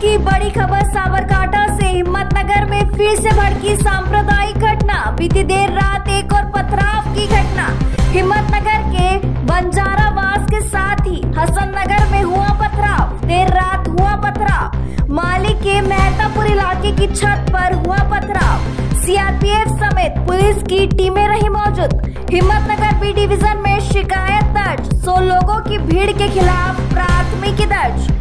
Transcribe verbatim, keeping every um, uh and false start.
की बड़ी खबर साबरकांठा से। हिम्मतनगर में फिर से भड़की सांप्रदायिक घटना। बीती देर रात एक और पथराव की घटना हिम्मतनगर के बंजारावास के साथ ही हसननगर में हुआ पथराव। देर रात हुआ पथराव। माली के मेहतापुर इलाके की छत पर हुआ पथराव। सीआरपीएफ समेत पुलिस की टीमें रही मौजूद। हिम्मतनगर बी डिवीजन में शिकायत दर्ज। सौ लोगों की भीड़ के खिलाफ प्राथमिकी दर्ज।